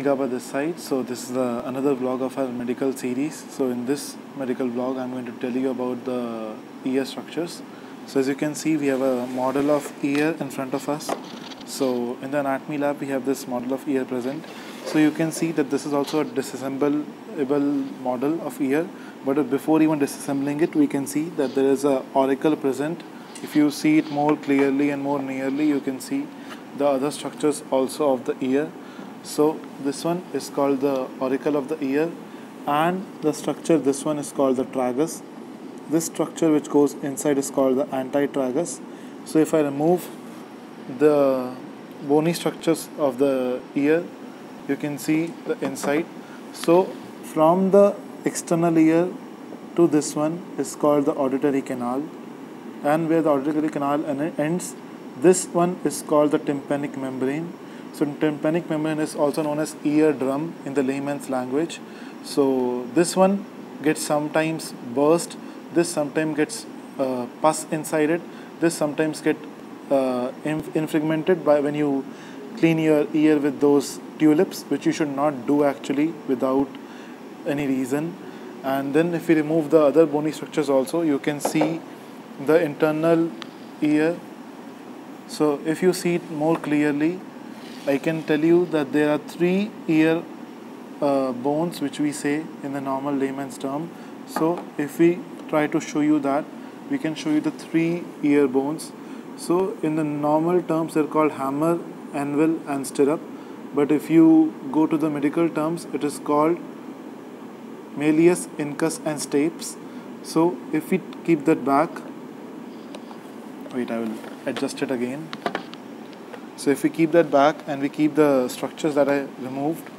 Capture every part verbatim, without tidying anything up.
Gaba this side. So this is the another vlog of our medical series. So in this medical vlog I'm going to tell you about the ear structures. So as you can see, we have a model of ear in front of us. So in the anatomy lab we have this model of ear present. So you can see that this is also a disassemblable model of ear, but before even disassembling it, we can see that there is a auricle present. If you see it more clearly and more nearly, you can see the other structures also of the ear. So this one is called the auricle of the ear, and the structure, this one is called the tragus. This structure which goes inside is called the antitragus. So if I remove the bony structures of the ear, you can see the inside. So from the external ear to this one is called the auditory canal, and where the auditory canal ends, this one is called the tympanic membrane. So tympanic membrane is also known as eardrum in the layman's language. So this one gets sometimes burst, this sometimes gets uh, pus inside it, this sometimes get uh, infragmented by when you clean your ear with those tulips, which you should not do actually without any reason. And then if we remove the other bony structures also, you can see the internal ear. So if you see it more clearly, I can tell you that there are three ear uh, bones which we say in the normal layman's term. So if we try to show you that, we can show you the three ear bones. So in the normal terms they're called hammer, anvil and stirrup, but if you go to the medical terms, it is called malleus, incus and stapes. So if we keep that back, wait, I will adjust it again. So if we keep that back and we keep the structures that I removed,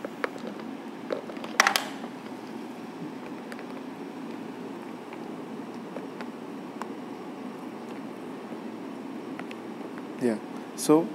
yeah, so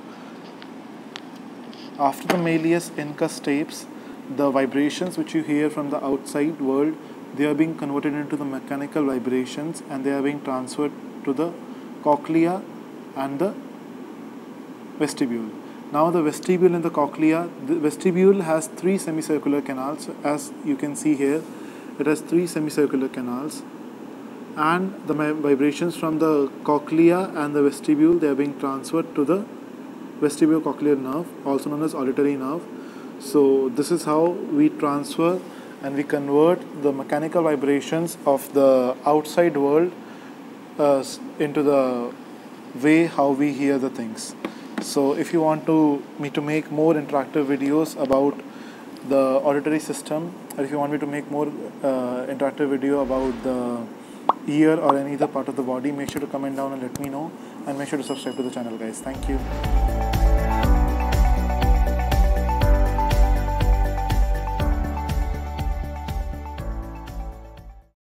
after the malleus, incus, stapes, the vibrations which you hear from the outside world, they are being converted into the mechanical vibrations, and they are being transferred to the cochlea and the vestibule. Now the vestibule and the cochlea, the vestibule has three semicircular canals. As you can see here, it has three semicircular canals, and the vibrations from the cochlea and the vestibule, they are being transferred to the vestibulocochlear nerve, also known as auditory nerve. So this is how we transfer and we convert the mechanical vibrations of the outside world uh, into the way how we hear the things. So if you want to me to make more interactive videos about the auditory system, or if you want me to make more uh, interactive video about the ear or any other part of the body, make sure to comment down and let me know, and make sure to subscribe to the channel, guys. Thank you.